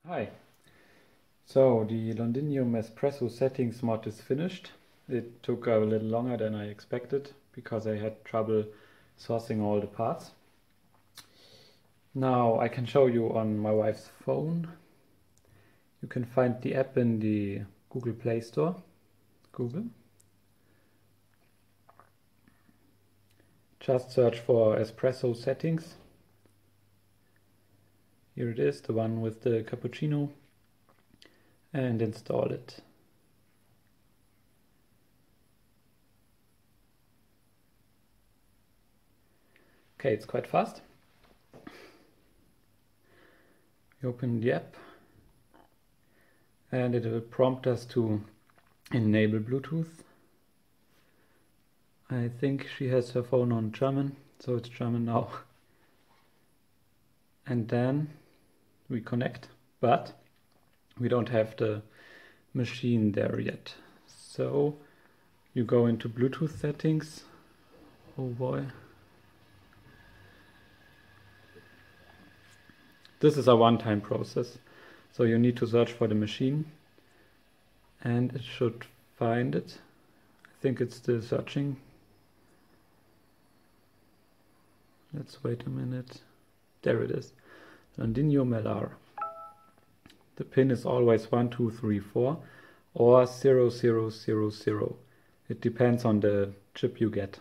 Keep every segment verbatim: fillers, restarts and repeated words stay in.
Hi. So the Londinium Espresso settings mod is finished. It took a little longer than I expected because I had trouble sourcing all the parts. Now I can show you on my wife's phone. You can find the app in the Google Play Store. Google. Just search for Espresso settings. Here it is, the one with the cappuccino, and install it. Okay, it's quite fast. We open the app and it will prompt us to enable Bluetooth. I think she has her phone on German, so it's German now. And then we connect, but we don't have the machine there yet. So you go into Bluetooth settings. Oh boy. This is a one-time process. So you need to search for the machine and it should find it. I think it's still searching. Let's wait a minute. There it is. Londinium L R. The pin is always one two three four or zero zero zero zero. It depends on the chip you get.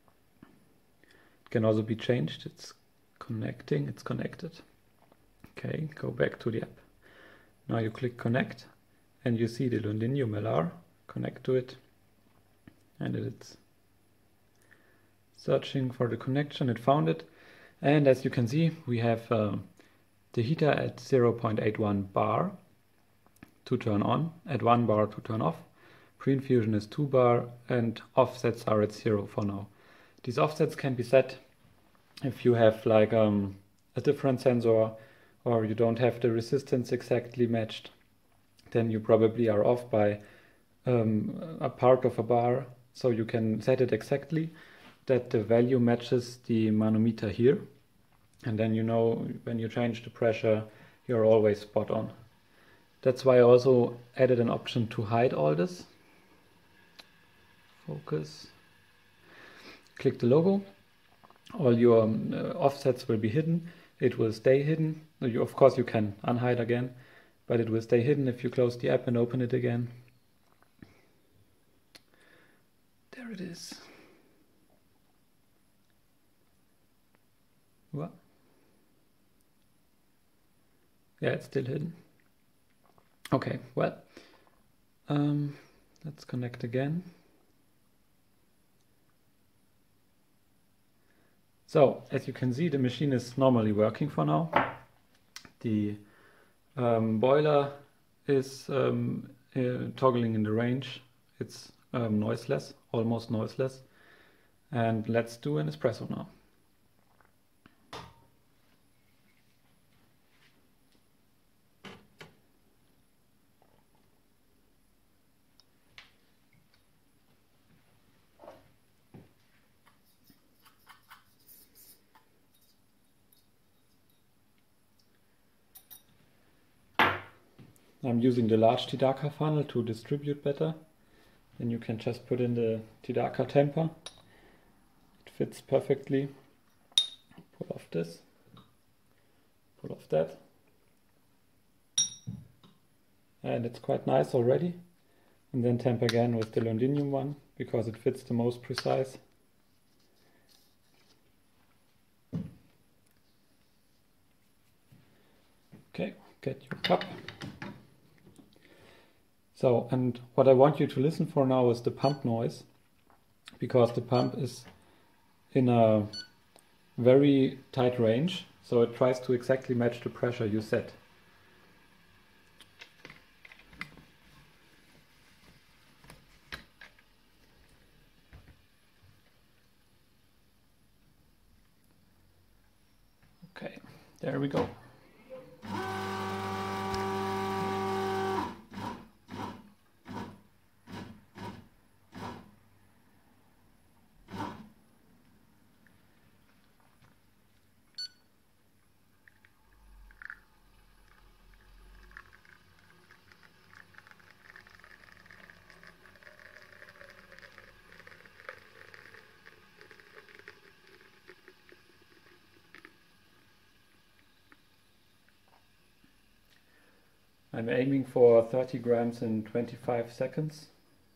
It can also be changed. It's connecting. It's connected. Okay, go back to the app. Now you click connect and you see the Londinium L R. Connect to it and it's searching for the connection. It found it, and as you can see we have uh, the heater at zero point eight one bar to turn on, at one bar to turn off. Pre-infusion is two bar and offsets are at zero for now. These offsets can be set if you have like um, a different sensor or you don't have the resistance exactly matched. Then you probably are off by um, a part of a bar, so you can set it exactly that the value matches the manometer here. And then you know when you change the pressure, you're always spot on. That's why I also added an option to hide all this. Focus. Click the logo. All your um, uh, offsets will be hidden. It will stay hidden. You, of course you can unhide again, but it will stay hidden if you close the app and open it again. There it is. What? Yeah, it's still hidden. Okay, well, um, let's connect again. So, as you can see, the machine is normally working for now. The um, boiler is um, uh, toggling in the range. It's um, noiseless, almost noiseless. And let's do an espresso now. I'm using the large Tidaka funnel to distribute better. Then you can just put in the Tidaka temper. It fits perfectly. Pull off this. Pull off that. And it's quite nice already. And then temper again with the Londinium one because it fits the most precise. Okay, get your cup. So, and what I want you to listen for now is the pump noise, because the pump is in a very tight range, so it tries to exactly match the pressure you set. Okay, there we go. I'm aiming for thirty grams in twenty-five seconds.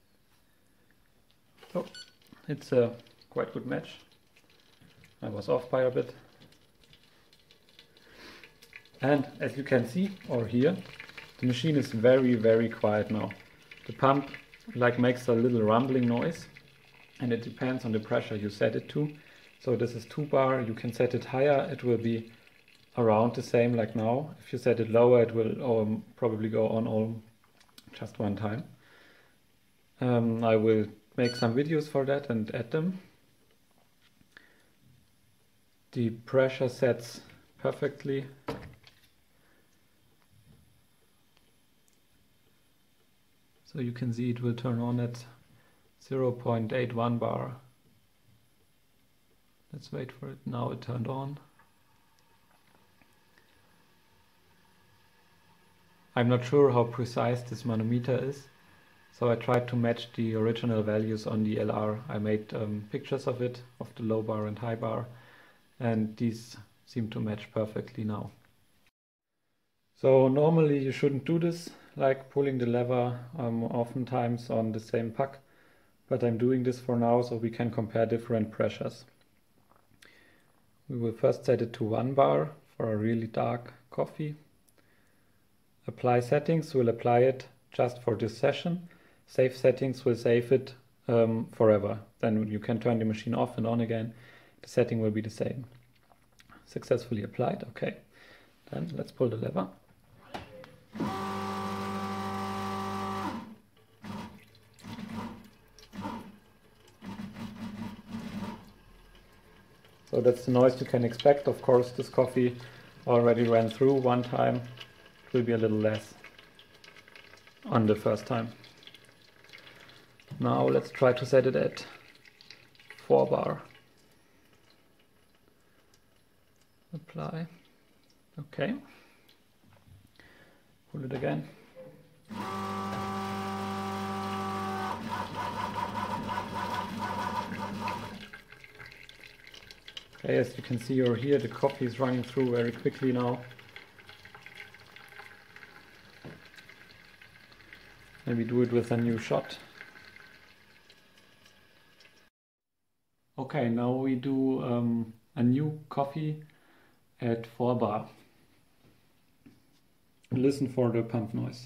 So it's a quite good match. I was off by a bit. And as you can see or hear, the machine is very, very quiet now. The pump like makes a little rumbling noise, and it depends on the pressure you set it to. So this is two bar, you can set it higher, it will be around the same like now. If you set it lower, it will um, probably go on all just one time. Um, I will make some videos for that and add them. The pressure sets perfectly. So you can see it will turn on at zero point eight one bar. Let's wait for it. Now it turned on. I'm not sure how precise this manometer is, so I tried to match the original values on the L R. I made um, pictures of it, of the low bar and high bar, and these seem to match perfectly now. So normally you shouldn't do this, like pulling the lever um, oftentimes on the same puck, but I'm doing this for now so we can compare different pressures. We will first set it to one bar for a really dark coffee. Apply settings will apply it just for this session. Save settings will save it um, forever. Then you can turn the machine off and on again. The setting will be the same. Successfully applied. Okay. Then let's pull the lever. So that's the noise you can expect. Of course, this coffee already ran through one time. Will be a little less on the first time. Now let's try to set it at four bar. Apply. Okay. Pull it again. Okay, as you can see or hear, the coffee is running through very quickly now. Maybe do it with a new shot. Okay, now we do um, a new coffee at four bar. Listen for the pump noise.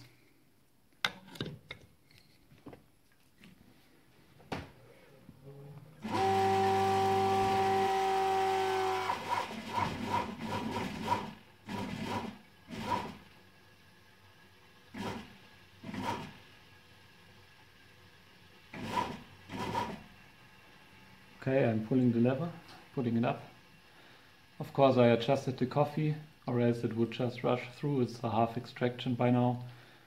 Okay, I'm pulling the lever, putting it up. Of course I adjusted the coffee, or else it would just rush through. It's a half extraction by now.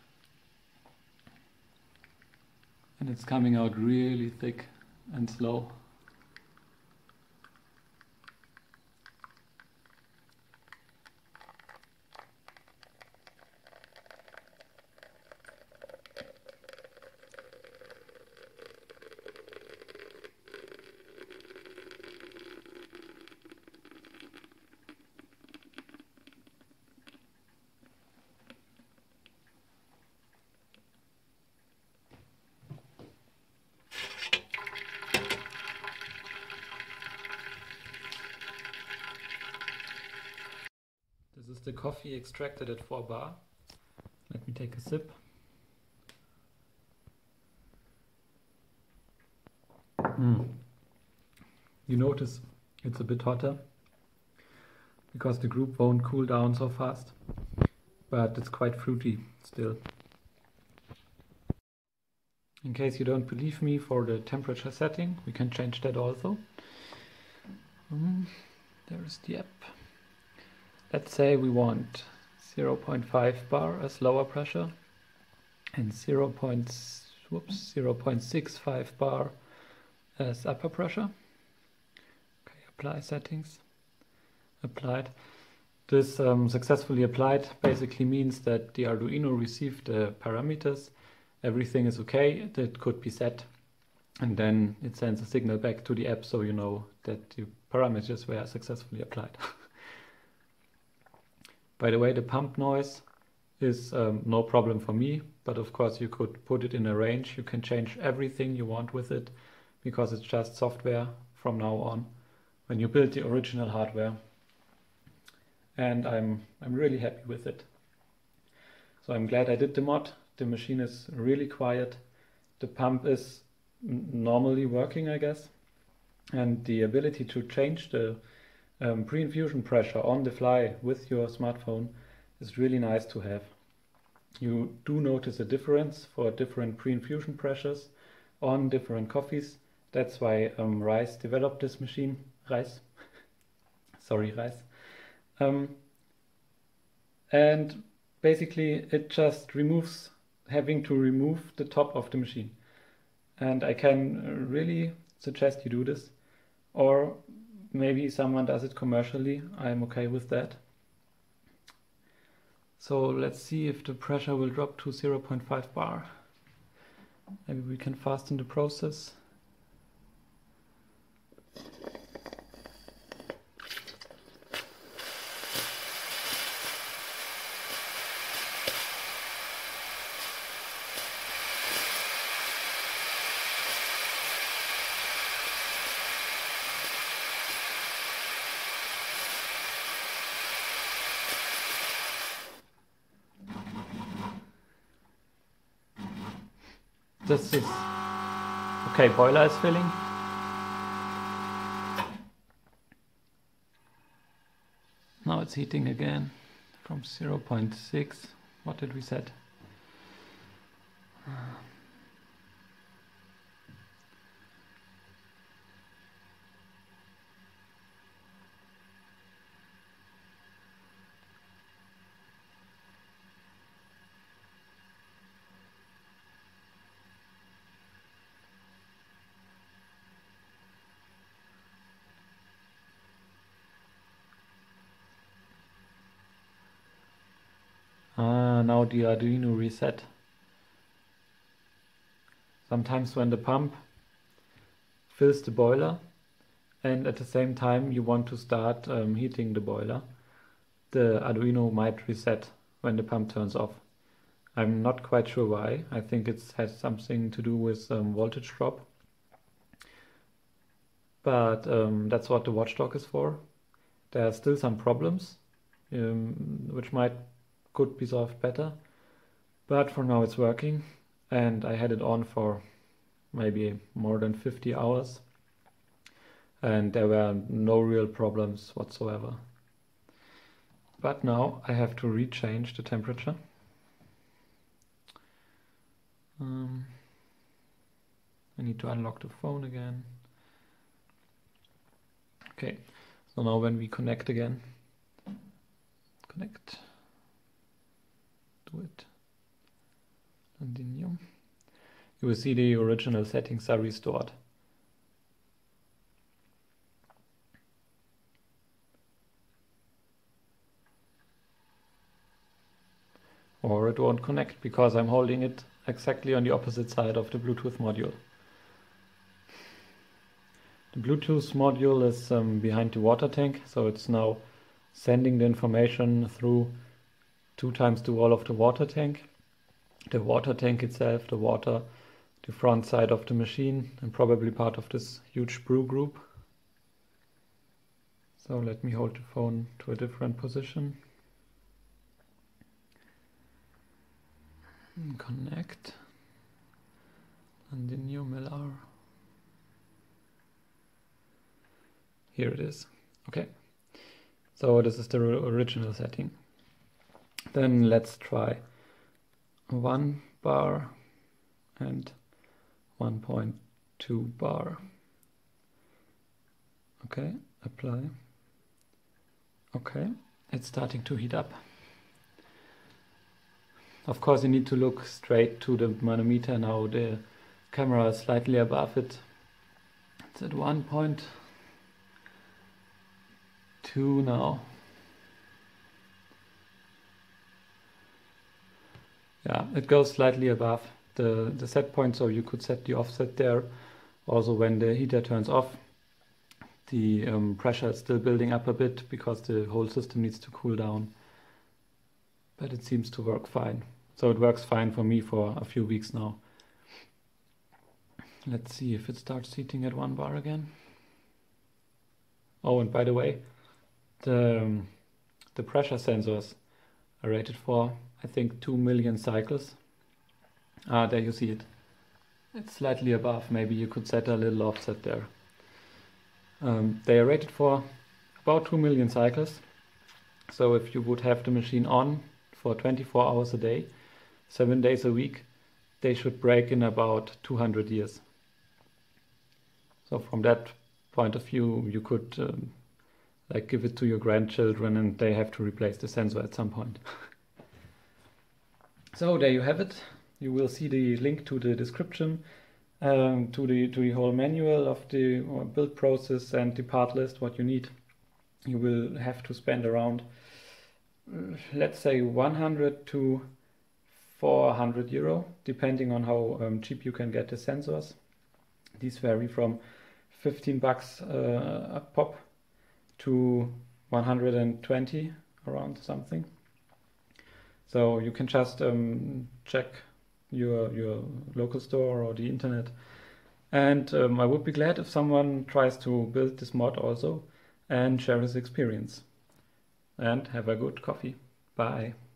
And it's coming out really thick and slow. This is the coffee extracted at four bar. Let me take a sip. Mm. You notice it's a bit hotter because the group won't cool down so fast, but it's quite fruity still. In case you don't believe me for the temperature setting, we can change that also. Mm. There is the app. Let's say we want zero point five bar as lower pressure and zero point six five bar as upper pressure. Okay, apply settings. Applied. This um, successfully applied basically means that the Arduino received the parameters. Everything is okay, that could be set, and then it sends a signal back to the app so you know that the parameters were successfully applied. By the way, the pump noise is um, no problem for me, but of course you could put it in a range. You can change everything you want with it because it's just software from now on when you build the original hardware. And I'm, I'm really happy with it. So I'm glad I did the mod. The machine is really quiet. The pump is normally working, I guess. And the ability to change the um, pre-infusion pressure on the fly with your smartphone is really nice to have. You do notice a difference for different pre-infusion pressures on different coffees. That's why um, Rice developed this machine. Rice. Sorry, Rice. Um, and basically it just removes having to remove the top of the machine. And I can really suggest you do this. Or maybe someone does it commercially. I'm okay with that. So let's see if the pressure will drop to zero point five bar. Maybe we can fasten the process. This is okay. Boiler is filling. Now it's heating again from zero point six. What did we set? Ah, now the Arduino reset. Sometimes when the pump fills the boiler and at the same time you want to start um, heating the boiler, the Arduino might reset when the pump turns off. I'm not quite sure why. I think it has something to do with um, voltage drop. But um, that's what the watchdog is for. There are still some problems um, which might could be solved better, but for now it's working, and I had it on for maybe more than fifty hours and there were no real problems whatsoever. But now I have to rechange the temperature. Um, I need to unlock the phone again. Okay, so now when we connect again, connect. Do it. Continue. You will see the original settings are restored. Or it won't connect because I'm holding it exactly on the opposite side of the Bluetooth module. The Bluetooth module is um, behind the water tank, so it's now sending the information through two times the wall of the water tank. The water tank itself, the water, the front side of the machine, and probably part of this huge brew group. So let me hold the phone to a different position. Connect. And the new Millar. Here it is. Okay. So this is the original setting. Then let's try one bar and one point two bar. Okay, apply. Okay, it's starting to heat up. Of course you need to look straight to the manometer now. The camera is slightly above it. It's at one point two now. Yeah, it goes slightly above the, the set point, so you could set the offset there. Also when the heater turns off, the um, pressure is still building up a bit because the whole system needs to cool down. but it seems to work fine. So it works fine for me for a few weeks now. Let's see if it starts heating at one bar again. Oh, and by the way, the, um, the pressure sensors are rated for, I think, two million cycles. Ah, there you see it. It's slightly above. Maybe you could set a little offset there. Um, they are rated for about two million cycles. So if you would have the machine on for twenty-four hours a day, seven days a week, they should break in about two hundred years. So from that point of view, you could um, like give it to your grandchildren and they have to replace the sensor at some point. So there you have it. You will see the link to the description, um, to the to the whole manual of the build process and the part list, what you need. You will have to spend around, let's say, one hundred to four hundred euro, depending on how um, cheap you can get the sensors. These vary from fifteen bucks uh, a pop to one hundred twenty around something. So you can just um, check your your local store or the internet. And um, I would be glad if someone tries to build this mod also and share his experience. And have a good coffee. Bye.